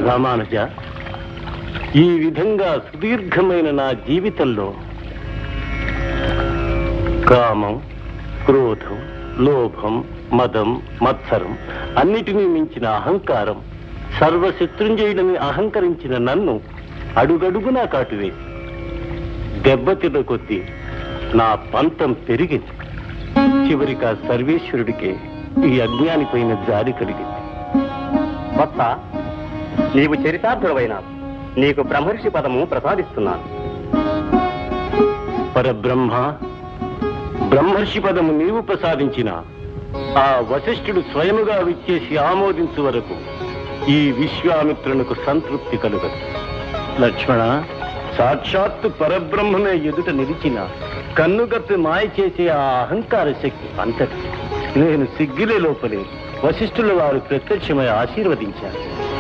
రామానుజ, ఈ విధంగా సుదీర్ఘమైన నా జీవితంలో కామం, క్రోధం, లోభం, మదం, మత్సరం అన్నిటినీ మించిన అహంకారం, సర్వశత్రుంజయుడని అహంకరించిన నన్ను అడుగడుగునా కాటువేసి దెబ్బతిన్న కొద్దీ నా పంతం పెరిగింది. చివరికి ఆ సర్వేశ్వరుడికే ఈ అజ్ఞానిపైన జారి కలిగింది. వత్స, నీవు చరితార్థుడవైనా నీకు బ్రహ్మర్షి పదము ప్రసాదిస్తున్నాను. పరబ్రహ్మ, బ్రహ్మర్షి పదము నీవు ప్రసాదించిన ఆ వశిష్ఠుడు స్వయముగా విచ్చేసి ఆమోదించు వరకు ఈ విశ్వామిత్రునికి సంతృప్తి కలుగదు. లక్ష్మణ, సాక్షాత్తు పరబ్రహ్మమే ఎదుట నిలిచిన కన్నుగప్పి మాయ చేసే ఆ అహంకార శక్తి అంతటి నేను సిగ్గిలే లోపలే వశిష్ఠుల వారు ప్రత్యక్షమై ఆశీర్వదించారు.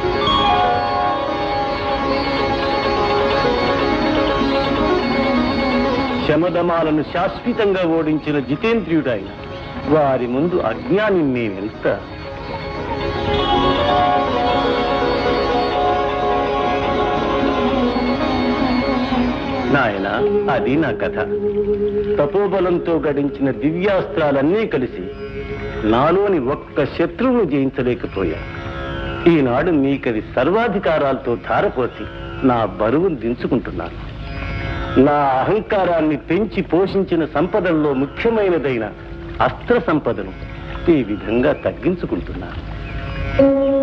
శమదమాలను శాశ్వతంగా ఓడించిన జితేంద్రియుడైన వారి ముందు అజ్ఞాని నేనెంత. నాయన, అది నా కథ. తపోబలంతో గడించిన దివ్యాస్త్రాలన్నీ కలిసి నాలోని ఒక్క శత్రువును జయించలేకపోయా. ఈనాడు నీకది సర్వాధికారాలతో ధారపోసి నా బరువును దించుకుంటున్నాను. నా అహంకారాన్ని పెంచి పోషించిన సంపదల్లో ముఖ్యమైనదైన అస్త్ర సంపదను ఈ విధంగా తగ్గించుకుంటున్నాను.